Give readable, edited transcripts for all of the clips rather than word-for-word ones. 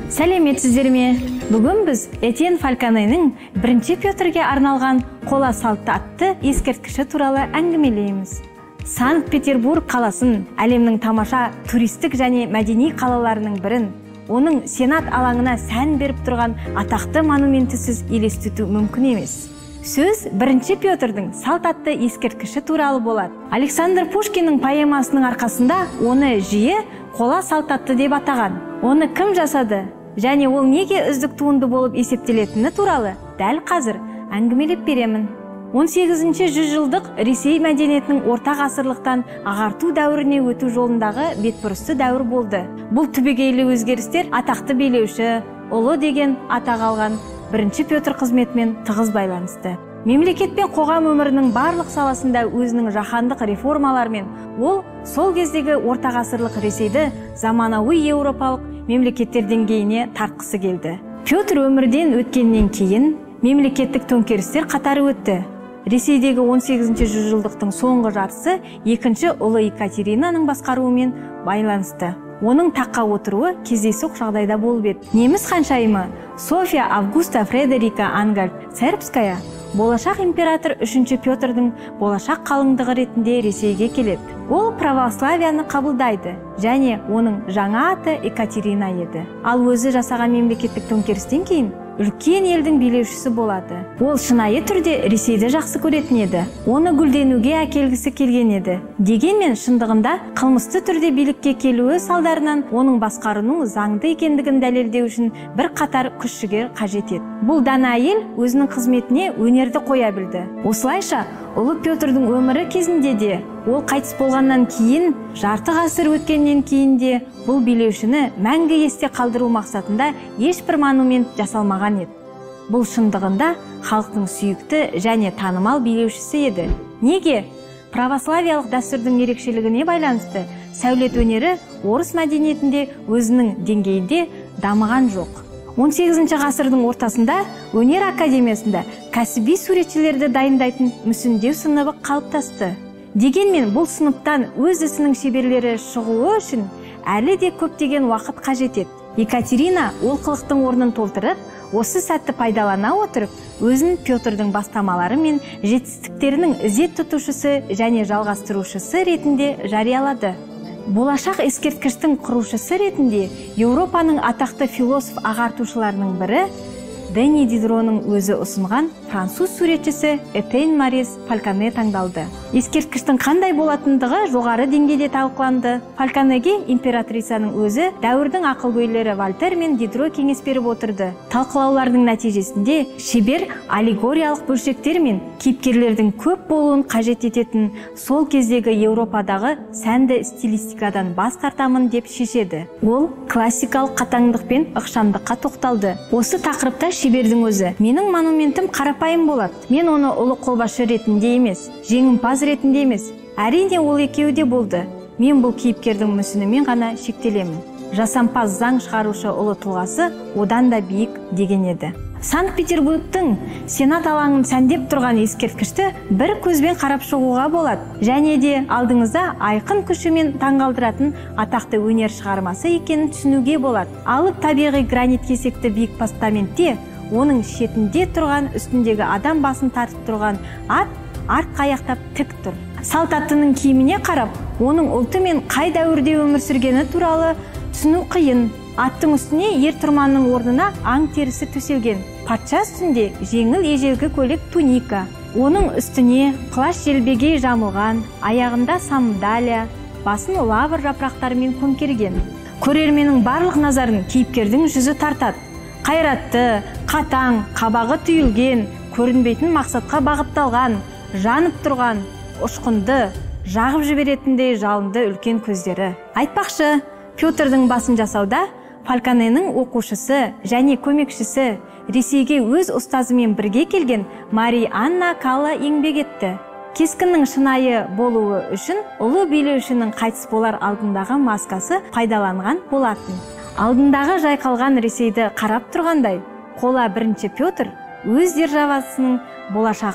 Сәлеметсіздер ме? Бүгін біз Этьен Фалконенің бірінші Петрге арналған қола салты атты ескерткіші туралы әңгімелейміз. Санкт-Петербург қаласын әлемнің тамаша туристік және мәдени қалаларының бірін, оның Сенат алаңына сән беріп тұрған атақты монументісіз елестету мүмкін емес. Сөз бірінші Петрдің салт атты ескерткіші туралы болады. Александр Пушкиннің поэмасының арқасында оны жиі қола салт атты деп атаған. Оны кім жасады және ол неге үздік туынды болып есептелетіні туралы дәл қазір әңгімелеп беремін. 18-ші жүзжылдық Ресей мәдениетінің орта ғасырлықтан ағарту дәуіріне өту жолындағы бетбұрысты дәуір болды. Бұл түбегейлі өзгерістер атақты билеуші, ұлы деген атақ алған бірінші Петр қызметімен тығыз байланысты. Мемлекет пен қоғам өмірінің барлық саласында өзінің жаһандық реформаларымен ол сол кездегі орта ғасырлық Ресейді заманауи еуропалық мемлекеттер деңгейіне тартқысы келді. Петр өмірден өткеннен кейін мемлекеттік төңкерістер қатары өтті. Ресейдегі 18-ші жүзжылдықтың соңғы жартысы екінші ұлы Екатеринаның басқаруымен байланысты. Оның таққа отыруы кездейсоқ жағдайда болып еді. Неміс ханшайымы Софья Августа Фредерика Ангальд-Цербская болашақ император 3-ші Петрдің болашақ қалыңдығы ретінде Ресейге келеді. Ол православияны қабылдайды және оның жаңа аты Екатерина еді. Ал өзі жасаған мемлекеттік төңкерістен кейін үлкен елдің билеушісі болады. Ол шынайы түрде Ресейді жақсы көретін еді. Оны гүлденуге әкелгісі келген еді. Дегенмен шындығында қылмысты түрде билікке келуі салдарынан оның басқаруының заңды екендігін дәлелдеу үшін бір қатар күш-жігер қажет еді. Бұл дана әйел өзінің қызметіне өнерді қоя білді. Осылайша ұлы Петрдің өмірі кезінде де, ол қайтыс болғаннан кейін, жарты ғасыр өткеннен кейін де бұл билеушіні мәңгі есте қалдыру мақсатында ешбір монумент жасалмаған еді. Бұл шындығында халықтың сүйікті және танымал билеушісі еді. Неге? Православиялық дәстүрдің ерекшелігіне байланысты сәулет өнері орыс мәдениетінде өзінің деңгейінде дамыған жоқ. 18-ші ғасырдың ортасында өнер академиясында кәсіби суретшілерді дайындайтын мүсіндеу сыныбы қалыптасты. Дегенмен бұл сыныптан өз ісінің шеберлері шығуы үшін әлі де көптеген уақыт қажет еді. Екатерина олқылықтың орнын толтырып, осы сәтті пайдалана отырып, өзін Петрдің бастамалары мен жетістіктерінің ізет тұтушысы және жалғастырушысы ретінде жариялады. Болашақ ескерткіштің құрушысы ретінде Еуропаның атақты философ ағартушыларының бірі Дени Дидроның өзі ұсынған француз суретшісі Этьен Марис Фалконе таңдалды. Ескерткіштің қандай болатындығы жоғары деңгейде талқыланды. Фалконеге императрицаның өзі дәуірдің ақылгөйлері Вольтер мен Дидро кеңес беріп отырды. Талқылаулардың нәтижесінде шебер аллегориялық бөлшектер мен кейіпкерлердің көп болуын қажет ететін сол кездегі Еуропадағы сәнді стилистикадан бас тартамын деп шешеді. Ол классикалық қатаңдық пен ықшамдыққа тоқталды. Осы тақырыпта шебердің өзі: менің монументім қарапайым болады. Мен оны ұлы қолбасшы ретінде емес, жеңімпаз ретінде емес. Әрине ол екеуі де болды. Мен бұл кейіпкердің мүсінімен ғана шектелемін. Жасампаз заң шығарушы ұлы тұлғасы одан да биік деген еді. Санкт-Петербургтың Сенат алаңын сәндеп тұрған ескерткішті бір көзбен қарап шығуға болады. Және де алдыңызда айқын күшімен таңғалдыратын атақты өнер шығармасы екенін түсінуге болады. Алып табиғи гранит кесекті биік постаментте оның шетінде тұрған, үстіндегі адам басын тартып тұрған ат артқа аяқтап тік тұр. Салт аттының киіміне қарап, оның ұлты мен қай дәуірде өмір сүргені туралы түсіну қиын. Аттың үстіне ер тұрманның орнына аң терісі төселген. Патша үстінде жеңіл ежелгі көйлек туника. Оның үстіне плащ желбегей жамылған, аяғында сандалия, басын лавр жапырақтарымен көмкерген. Көрерменнің барлық назарын кейіпкердің жүзі тартады. Қайратты, қатаң, қабағы түйілген, көрінбейтін мақсатқа бағытталған, жанып тұрған, ұшқынды, жағып жіберетіндей жалынды үлкен көздері. Айтпақшы, Петрдің басын жасауда Фалконенің оқушысы және көмекшісі, Ресейге өз ұстазымен бірге келген Мария Анна Калла еңбек етті. Кескіннің шынайы болуы үшін ұлы билеушінің қайтыс болар алдындағы маскасы пайдаланған болатын. Алдындағы жайқалған Ресейді қарап тұрғандай, қола бірінші Петр өз державасының болашағын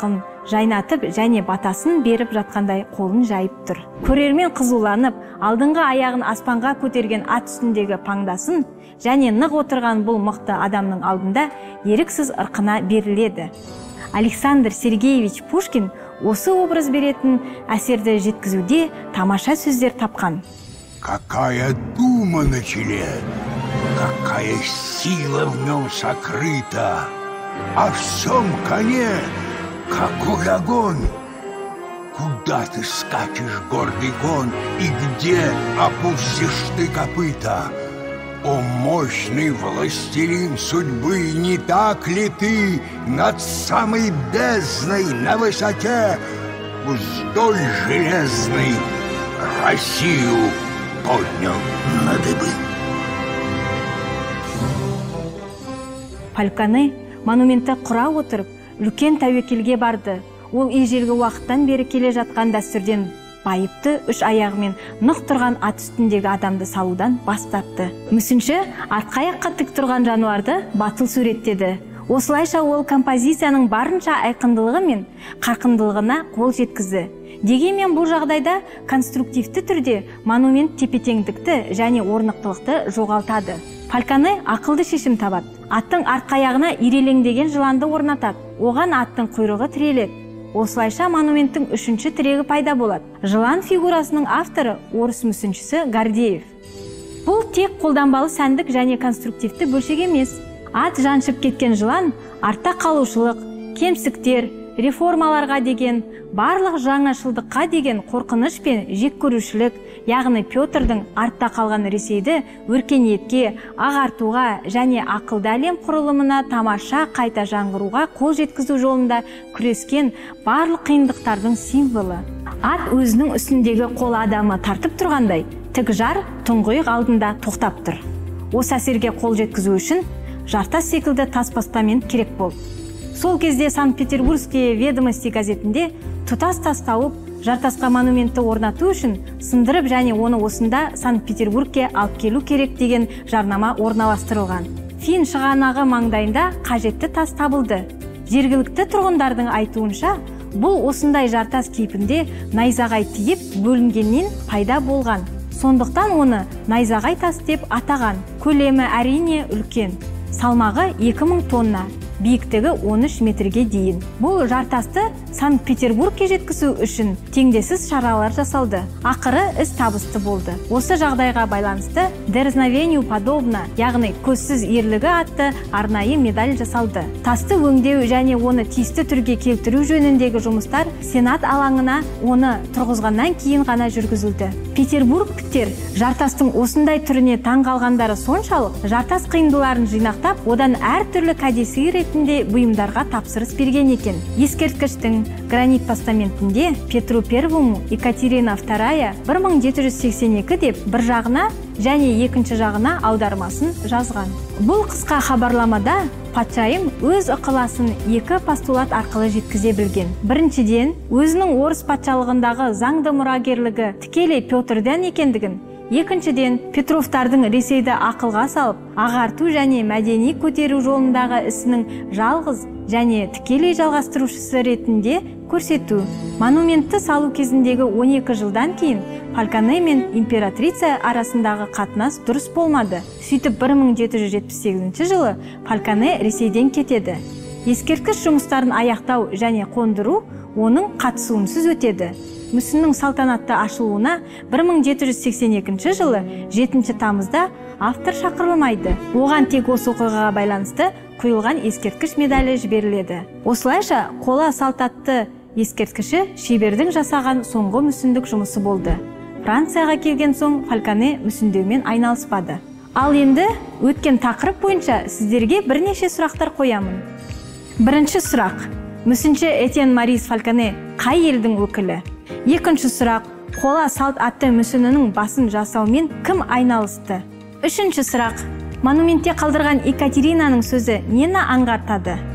жайнатып және батасын беріп жатқандай қолын жайып тұр. Көрермен қызуланып, алдыңғы аяғын аспанға көтерген ат үстіндегі паңдасын және нық отырған бұл мықты адамның алдында еріксіз ырқына беріледі. Александр Сергеевич Пушкин осы образ беретін әсерді жеткізуде тамаша сөздер тапқан. Какая дума на челе, какая сила в нем сокрыта, а в всем коне какой огонь. Куда ты скачешь, гордый гон, и где опустишь ты копыта? О, мощный властелин судьбы, не так ли ты над самой бездной на высоте уздой железной Россию поднял на дыбы? Фальконе монументті құра отырып, үлкен тәуекелге барды. Ол ежелгі уақыттан бері келе жатқан дәстүрден байыпты үш аяғымен нық тұрған ат үстіндегі адамды салудан бас тартты. Мүсінші артқы аяққа тік тұрған жануарды батыл суреттеді. Осылайша ол композицияның барынша айқындылығы мен қарқындылығына қол жеткізді. Дегенмен бұл жағдайда конструктивті түрде монумент тепе-теңдікті және орнықтылықты жоғалтады. Фальконе ақылды шешім табады. Аттың артқы аяғына ирелеңдеген жыланды орнатады. Оған аттың құйрығы тіреледі. Осылайша монументтің үшінші тірегі пайда болады. Жылан фигурасының авторы орыс мүсіншісі Гордеев. Бұл тек қолданбалы сәндік және конструктивті бөлшек емес. Ат жаншып кеткен жылан артта қалушылық, кемістіктер, реформаларға деген, барлық жаңашылдыққа деген қорқыныш пен жек көрушілік, яғни Петрдің артта қалған Ресейді өркениетке, ағартуға және ақылды әлем құрылымына тамаша қайта жаңғыруға қол жеткізу жолында күрескен барлық қиындықтардың символы. Ат өзінің үстіндегі қол адамы тартып тұрғандай, тік жар тұңғиық алдында тоқтап тұр. Осы әсерге қол жеткізу үшін жартас секілді тас постамент керек болды. Сол кезде Санкт-Петербургские ведомости газетінде тұтас тас тауып, жартасқа монументті орнату үшін сындырып және оны осында Санкт-Петербургке алып келу керек деген жарнама орналастырылған. Фин шығанағы маңдайында қажетті тас табылды. Жергілікті тұрғындардың айтуынша, бұл осындай жартас кейпінде найзағай тиіп бөлінгеннен пайда болған. Сондықтан оны найзағай тас деп атаған. Көлемі әрине үлкен. Салмағы 2000 тонна. Биіктігі 13 метрге дейін. Бұл жартасты Санкт-Петербургке жеткізу үшін теңдессіз шаралар жасалды. Ақыры іс табысты болды. Осы жағдайға байланысты «Дерзновению подобно», яғни көзсіз ерлігі атты арнайы медаль жасалды. Тасты өңдеу және оны тиісті түрге келтіру жөніндегі жұмыстар Сенат алаңына оны тұрғызғаннан кейін ғана жүргізілді. Петербургтіктер жартастың осындай түріне таң қалғандары соншалық, жартас қиындыларын жинақтап, одан әр түрлі кәдесый ретінде бұйымдарға тапсырыс берген екен. Ескерткіштің гранит постаментінде Петру Первому Екатерина II 1782 деп бір жағына және екінші жағына аудармасын жазған. Бұл қысқа хабарламада патшайым өз ықыласын екі постулат арқылы жеткізе білген. Біріншіден, өзінің орыс патшалығындағы заңды мұрагерлігі тікелей Петрден екендігін, екіншіден, Петровтардың Ресейді ақылға салып, ағарту және мәдени көтеру жолындағы ісінің жалғыз және тікелей жалғастырушысы ретінде көрсету. Монументті салу кезіндегі 12 жылдан кейін Фальконе мен императрица арасындағы қатынас дұрыс болмады. Сөйтіп 1778 жылы Фальконе Ресейден кетеді. Ескерткіш жұмыстарын аяқтау және қондыру оның қатысуынсыз өтеді. Мүсіннің салтанатты ашылуына 1782 жылы 7 тамызда автор шақырылмайды. Оған тек осы оқиғаға байланысты құйылған ескерткіш медалі жіберіледі. Осылайша қола салтатты ескерткіші шебердің жасаған соңғы мүсіндік жұмысы болды. Францияға келген соң Фальконе мүсіндеумен айналыспады. Ал енді өткен тақырып бойынша сіздерге бірнеше сұрақтар қоямын. Бірінші сұрақ: мүсінші Этьен Марис Фальконе қай елдің өкілі? Екінші сұрақ: қола салт атты мүсінінің басын жасаумен кім айналысты? Үшінші сұрақ: монументте қалдырған Екатеринаның сөзі нені аңғартады?